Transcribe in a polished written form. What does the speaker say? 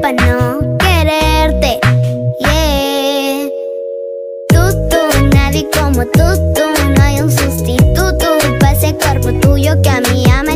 pa' no quererte. Yeah. Tú, nadie como tú, no hay un sustituto pa' ese cuerpo tuyo que a mí ya me